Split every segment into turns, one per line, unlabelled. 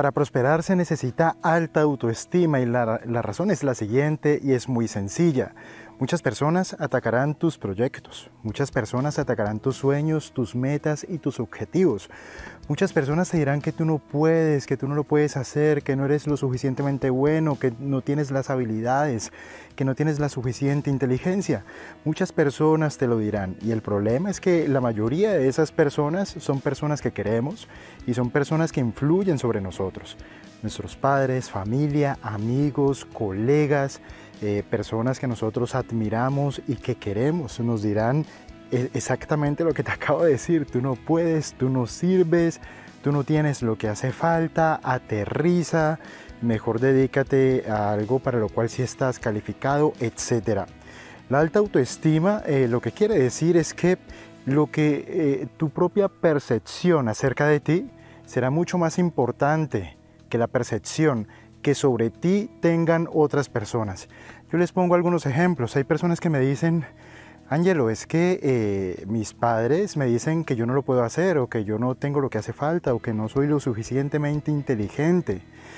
Para prosperar se necesita alta autoestima y la razón es la siguiente y es muy sencilla. Muchas personas atacarán tus proyectos, muchas personas atacarán tus sueños, tus metas y tus objetivos. Muchas personas te dirán que tú no puedes, que tú no lo puedes hacer, que no eres lo suficientemente bueno, que no tienes las habilidades, que no tienes la suficiente inteligencia. Muchas personas te lo dirán y el problema es que la mayoría de esas personas son personas que queremos y son personas que influyen sobre nosotros. Nuestros padres, familia, amigos, colegas, personas que nosotros admiramos y que queremos, nos dirán exactamente lo que te acabo de decir. Tú no puedes, tú no sirves, tú no tienes lo que hace falta, aterriza, mejor dedícate a algo para lo cual sí estás calificado, etc. La alta autoestima lo que quiere decir es que tu propia percepción acerca de ti será mucho más importante que la percepción que sobre ti tengan otras personas. Yo les pongo algunos ejemplos. Hay personas que me dicen: Ángelo, es que mis padres me dicen que yo no lo puedo hacer, o que yo no tengo lo que hace falta, o que no soy lo suficientemente inteligente.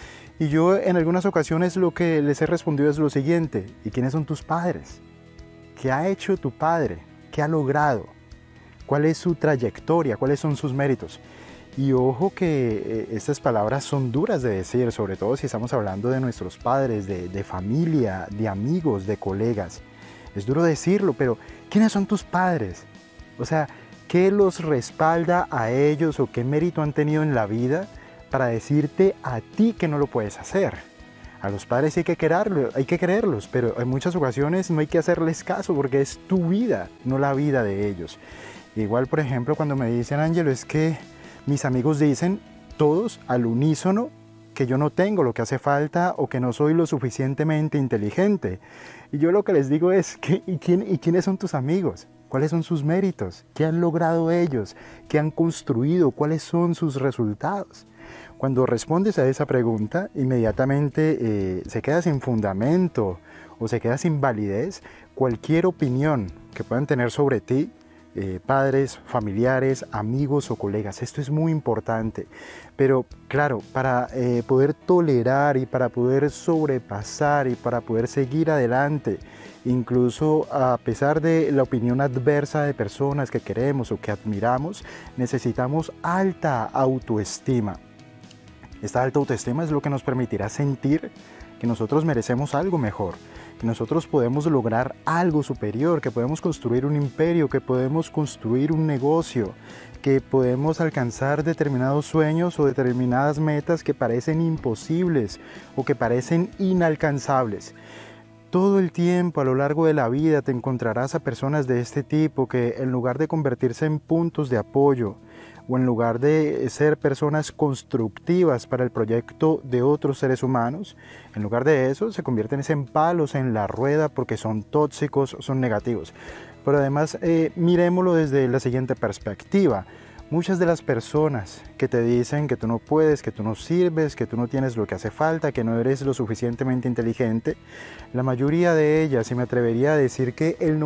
Y yo en algunas ocasiones lo que les he respondido es lo siguiente: ¿y quiénes son tus padres? ¿Qué ha hecho tu padre? ¿Qué ha logrado? ¿Cuál es su trayectoria? ¿Cuáles son sus méritos? Y ojo que estas palabras son duras de decir, sobre todo si estamos hablando de nuestros padres, de familia, de amigos, de colegas. Es duro decirlo, pero ¿quiénes son tus padres? O sea, ¿qué los respalda a ellos o qué mérito han tenido en la vida para decirte a ti que no lo puedes hacer? A los padres hay que quererlos, pero en muchas ocasiones no hay que hacerles caso porque es tu vida, no la vida de ellos. Igual, por ejemplo, cuando me dicen: Ángelo, es que mis amigos dicen todos al unísono que yo no tengo lo que hace falta o que no soy lo suficientemente inteligente. Y yo lo que les digo es: ¿y quiénes son tus amigos? ¿Cuáles son sus méritos? ¿Qué han logrado ellos? ¿Qué han construido? ¿Cuáles son sus resultados? Cuando respondes a esa pregunta, inmediatamente se queda sin fundamento o se queda sin validez cualquier opinión que puedan tener sobre ti, padres, familiares, amigos o colegas. Esto es muy importante, pero claro, para poder tolerar y para poder sobrepasar y para poder seguir adelante, incluso a pesar de la opinión adversa de personas que queremos o que admiramos, necesitamos alta autoestima. Esta alta autoestima es lo que nos permitirá sentir que nosotros merecemos algo mejor, que nosotros podemos lograr algo superior, que podemos construir un imperio, que podemos construir un negocio, que podemos alcanzar determinados sueños o determinadas metas que parecen imposibles o que parecen inalcanzables. Todo el tiempo a lo largo de la vida te encontrarás a personas de este tipo que, en lugar de convertirse en puntos de apoyo o en lugar de ser personas constructivas para el proyecto de otros seres humanos, en lugar de eso se convierten en palos en la rueda porque son tóxicos, son negativos. Pero además miremoslo desde la siguiente perspectiva. Muchas de las personas que te dicen que tú no puedes, que tú no sirves, que tú no tienes lo que hace falta, que no eres lo suficientemente inteligente, la mayoría de ellas, y me atrevería a decir que el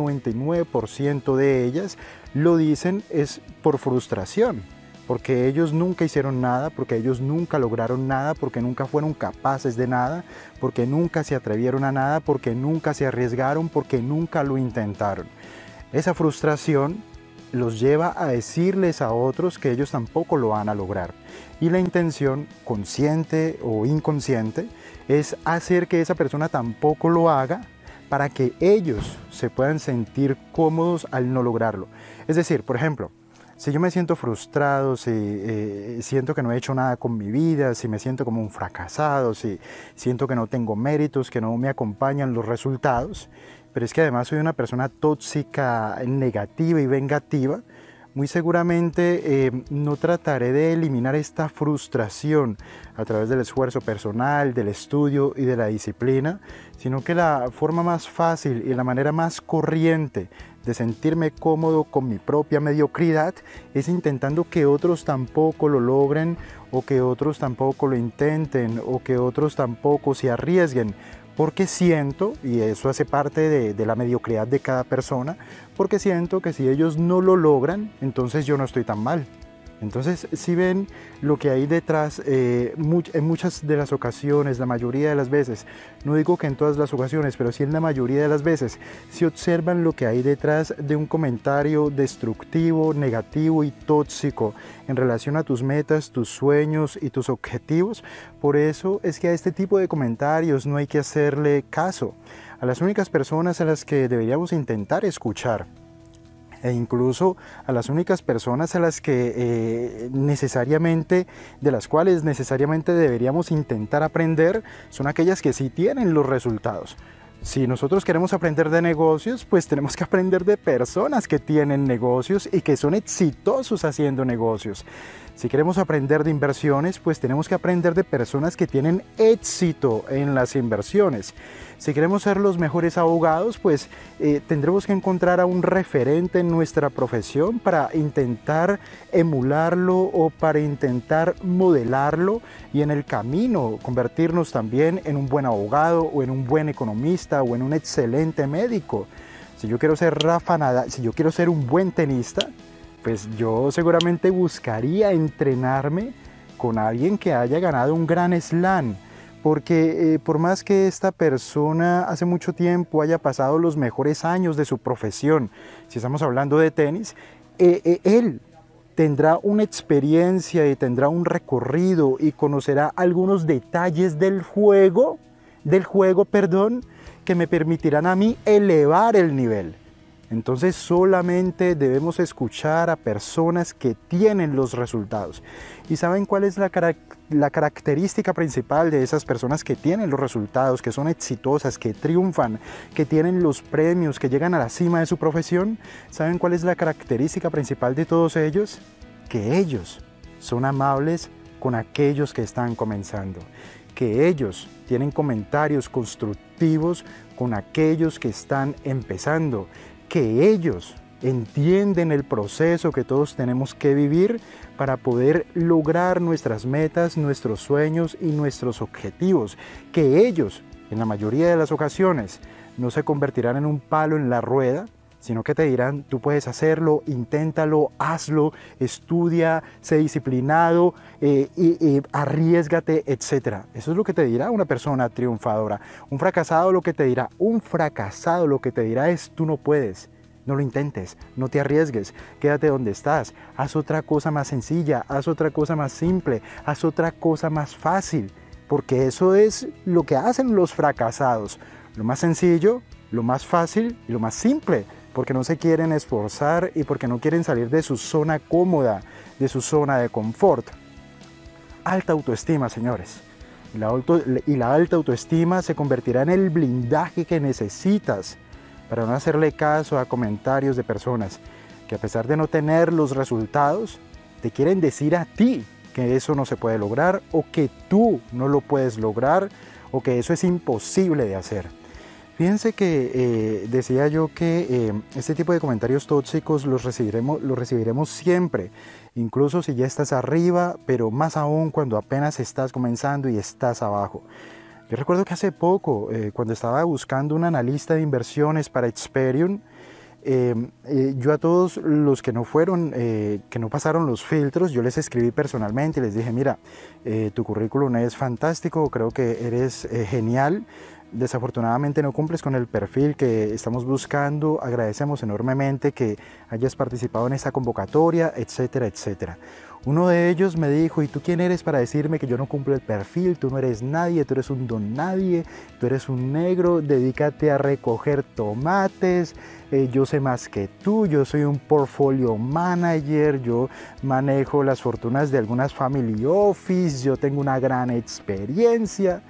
99% de ellas, lo dicen es por frustración, porque ellos nunca hicieron nada, porque ellos nunca lograron nada, porque nunca fueron capaces de nada, porque nunca se atrevieron a nada, porque nunca se arriesgaron, porque nunca lo intentaron. Esa frustración los lleva a decirles a otros que ellos tampoco lo van a lograr. Y la intención, consciente o inconsciente, es hacer que esa persona tampoco lo haga para que ellos se puedan sentir cómodos al no lograrlo. Es decir, por ejemplo, si yo me siento frustrado, si siento que no he hecho nada con mi vida, si me siento como un fracasado, si siento que no tengo méritos, que no me acompañan los resultados, pero es que además soy una persona tóxica, negativa y vengativa, muy seguramente no trataré de eliminar esta frustración a través del esfuerzo personal, del estudio y de la disciplina, sino que la forma más fácil y la manera más corriente de sentirme cómodo con mi propia mediocridad es intentando que otros tampoco lo logren, o que otros tampoco lo intenten, o que otros tampoco se arriesguen, porque siento, y eso hace parte de la mediocridad de cada persona, porque siento que si ellos no lo logran, entonces yo no estoy tan mal. Entonces, si ven lo que hay detrás, en muchas de las ocasiones, la mayoría de las veces, no digo que en todas las ocasiones, pero sí en la mayoría de las veces, si observan lo que hay detrás de un comentario destructivo, negativo y tóxico en relación a tus metas, tus sueños y tus objetivos, por eso es que a este tipo de comentarios no hay que hacerle caso. A las únicas personas a las que deberíamos intentar escuchar, e incluso a las únicas personas a las que de las cuales necesariamente deberíamos intentar aprender, son aquellas que sí tienen los resultados. Si nosotros queremos aprender de negocios, pues tenemos que aprender de personas que tienen negocios y que son exitosos haciendo negocios. Si queremos aprender de inversiones, pues tenemos que aprender de personas que tienen éxito en las inversiones. Si queremos ser los mejores abogados, pues tendremos que encontrar a un referente en nuestra profesión para intentar emularlo o para intentar modelarlo y en el camino convertirnos también en un buen abogado o en un buen economista o en un excelente médico. Si yo quiero ser Rafa Nadal, si yo quiero ser un buen tenista, pues yo seguramente buscaría entrenarme con alguien que haya ganado un gran slam, porque por más que esta persona hace mucho tiempo haya pasado los mejores años de su profesión, si estamos hablando de tenis, él tendrá una experiencia y tendrá un recorrido y conocerá algunos detalles del juego, que me permitirán a mí elevar el nivel. Entonces solamente debemos escuchar a personas que tienen los resultados. ¿Y saben cuál es la característica principal de esas personas que tienen los resultados, que son exitosas, que triunfan, que tienen los premios, que llegan a la cima de su profesión? ¿Saben cuál es la característica principal de todos ellos? Que ellos son amables con aquellos que están comenzando, que ellos tienen comentarios constructivos con aquellos que están empezando, que ellos entienden el proceso que todos tenemos que vivir para poder lograr nuestras metas, nuestros sueños y nuestros objetivos, que ellos, en la mayoría de las ocasiones, no se convertirán en un palo en la rueda, sino que te dirán, tú puedes hacerlo, inténtalo, hazlo, estudia, sé disciplinado, arriésgate, etc. Eso es lo que te dirá una persona triunfadora. Un fracasado lo que te dirá es, tú no puedes, no lo intentes, no te arriesgues, quédate donde estás, haz otra cosa más sencilla, haz otra cosa más simple, haz otra cosa más fácil, porque eso es lo que hacen los fracasados, lo más sencillo, lo más fácil y lo más simple, porque no se quieren esforzar y porque no quieren salir de su zona cómoda, de su zona de confort. Alta autoestima, señores. Y la alta autoestima se convertirá en el blindaje que necesitas para no hacerle caso a comentarios de personas que, a pesar de no tener los resultados, te quieren decir a ti que eso no se puede lograr o que tú no lo puedes lograr o que eso es imposible de hacer. Fíjense que decía yo que este tipo de comentarios tóxicos los recibiremos siempre, incluso si ya estás arriba, pero más aún cuando apenas estás comenzando y estás abajo. Yo recuerdo que hace poco, cuando estaba buscando un analista de inversiones para Experian, yo a todos los que no pasaron los filtros, yo les escribí personalmente y les dije, mira, tu currículum es fantástico, creo que eres genial. Desafortunadamente no cumples con el perfil que estamos buscando, agradecemos enormemente que hayas participado en esta convocatoria, etcétera, etcétera. Uno de ellos me dijo, ¿y tú quién eres para decirme que yo no cumplo el perfil? Tú no eres nadie, tú eres un don nadie, tú eres un negro, dedícate a recoger tomates, yo sé más que tú, yo soy un portfolio manager, yo manejo las fortunas de algunas family office, yo tengo una gran experiencia.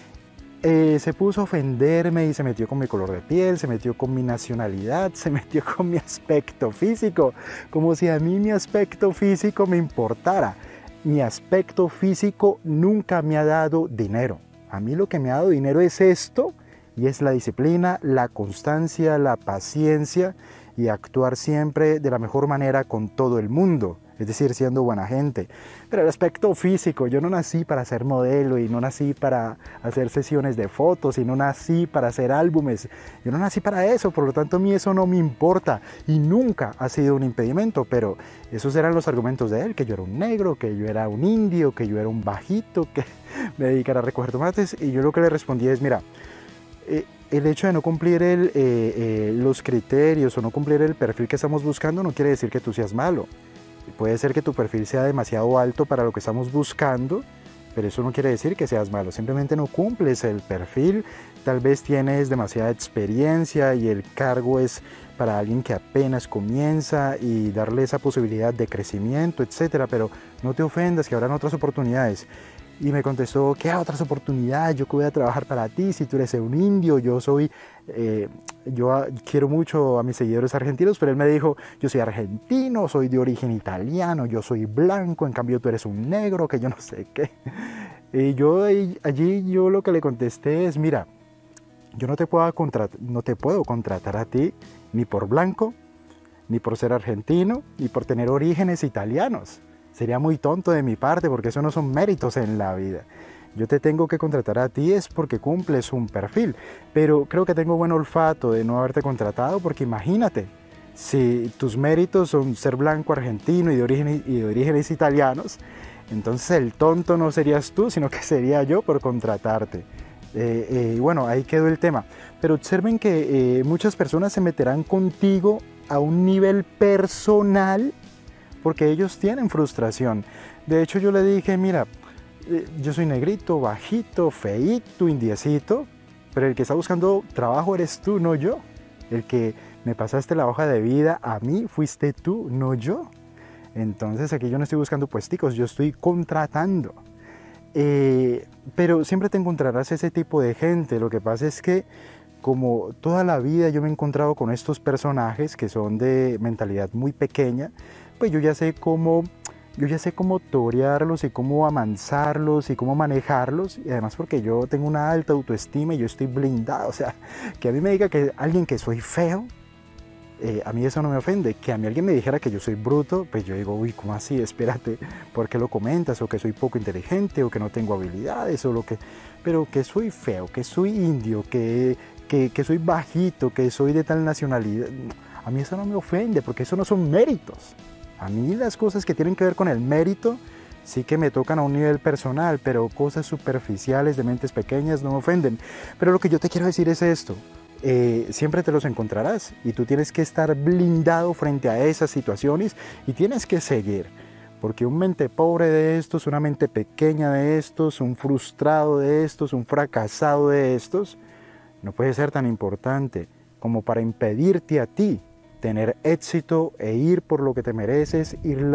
Se puso a ofenderme y se metió con mi color de piel, se metió con mi nacionalidad, se metió con mi aspecto físico, como si a mí mi aspecto físico me importara. Mi aspecto físico nunca me ha dado dinero. A mí lo que me ha dado dinero es esto, y es la disciplina, la constancia, la paciencia y actuar siempre de la mejor manera con todo el mundo. es decir, siendo buena gente. Pero el aspecto físico, yo no nací para ser modelo y no nací para hacer sesiones de fotos y no nací para hacer álbumes, yo no nací para eso, por lo tanto a mí eso no me importa y nunca ha sido un impedimento, pero esos eran los argumentos de él, que yo era un negro, que yo era un indio, que yo era un bajito, que me dedicara a recoger tomates, y yo lo que le respondí es, mira, el hecho de no cumplir los criterios o no cumplir el perfil que estamos buscando no quiere decir que tú seas malo. Puede ser que tu perfil sea demasiado alto para lo que estamos buscando, pero eso no quiere decir que seas malo, simplemente no cumples el perfil, tal vez tienes demasiada experiencia y el cargo es para alguien que apenas comienza y darle esa posibilidad de crecimiento, etcétera, pero no te ofendas, que habrán otras oportunidades. Y me contestó, ¿qué otras oportunidades? Yo que voy a trabajar para ti, si tú eres un indio, yo quiero mucho a mis seguidores argentinos, pero él me dijo, yo soy argentino, soy de origen italiano, yo soy blanco, en cambio tú eres un negro, que yo no sé qué. Y yo lo que le contesté es, mira, yo no te puedo contratar a ti ni por blanco, ni por ser argentino, ni por tener orígenes italianos. Sería muy tonto de mi parte porque eso no son méritos en la vida. Yo te tengo que contratar a ti es porque cumples un perfil, pero creo que tengo buen olfato de no haberte contratado porque imagínate, si tus méritos son ser blanco argentino y de orígenes italianos, entonces el tonto no serías tú, sino que sería yo por contratarte. Bueno, ahí quedó el tema. Pero observen que muchas personas se meterán contigo a un nivel personal porque ellos tienen frustración. De hecho, yo le dije, mira, yo soy negrito, bajito, feíto, indiecito, pero el que está buscando trabajo eres tú, no yo. El que me pasaste la hoja de vida a mí fuiste tú, no yo. Entonces aquí yo no estoy buscando puesticos, yo estoy contratando. Pero siempre te encontrarás ese tipo de gente. Lo que pasa es que como toda la vida yo me he encontrado con estos personajes que son de mentalidad muy pequeña, pues yo ya sé cómo torearlos y cómo amansarlos y cómo manejarlos, y además porque yo tengo una alta autoestima y yo estoy blindado, o sea, que a mí me diga que alguien que soy feo, a mí eso no me ofende. Que a mí alguien me dijera que yo soy bruto, pues yo digo, uy, ¿cómo así? Espérate, ¿por qué lo comentas? O que soy poco inteligente, o que no tengo habilidades, o lo que... Pero que soy feo, que soy indio, que soy bajito, que soy de tal nacionalidad, a mí eso no me ofende, porque eso no son méritos. A mí las cosas que tienen que ver con el mérito sí que me tocan a un nivel personal, pero cosas superficiales de mentes pequeñas no me ofenden. Pero lo que yo te quiero decir es esto. Siempre te los encontrarás y tú tienes que estar blindado frente a esas situaciones y tienes que seguir, porque un mente pobre de estos, una mente pequeña de estos, un frustrado de estos, un fracasado de estos, no puede ser tan importante como para impedirte a ti tener éxito e ir por lo que te mereces,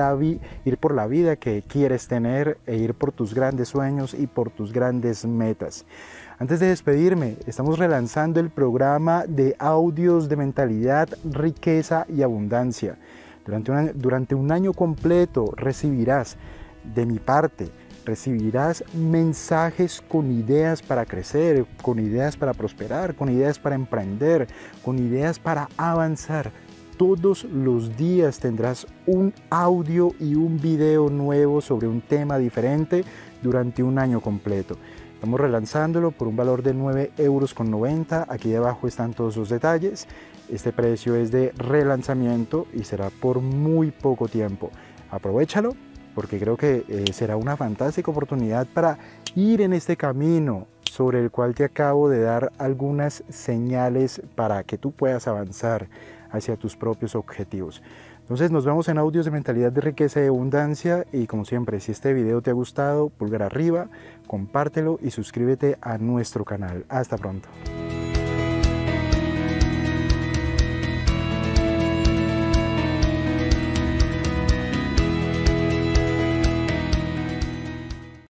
ir por la vida que quieres tener e ir por tus grandes sueños y por tus grandes metas. Antes de despedirme, estamos relanzando el programa de audios de mentalidad, riqueza y abundancia. Durante un año completo recibirás de mi parte, recibirás mensajes con ideas para crecer, con ideas para prosperar, con ideas para emprender, con ideas para avanzar. Todos los días tendrás un audio y un video nuevo sobre un tema diferente durante un año completo. Estamos relanzándolo por un valor de 9,90 €. Aquí debajo están todos los detalles. Este precio es de relanzamiento y será por muy poco tiempo. Aprovéchalo porque creo que será una fantástica oportunidad para ir en este camino sobre el cual te acabo de dar algunas señales para que tú puedas avanzar hacia tus propios objetivos. Entonces nos vemos en audios de mentalidad de riqueza y abundancia, y como siempre, si este video te ha gustado, pulgar arriba, compártelo y suscríbete a nuestro canal. Hasta pronto.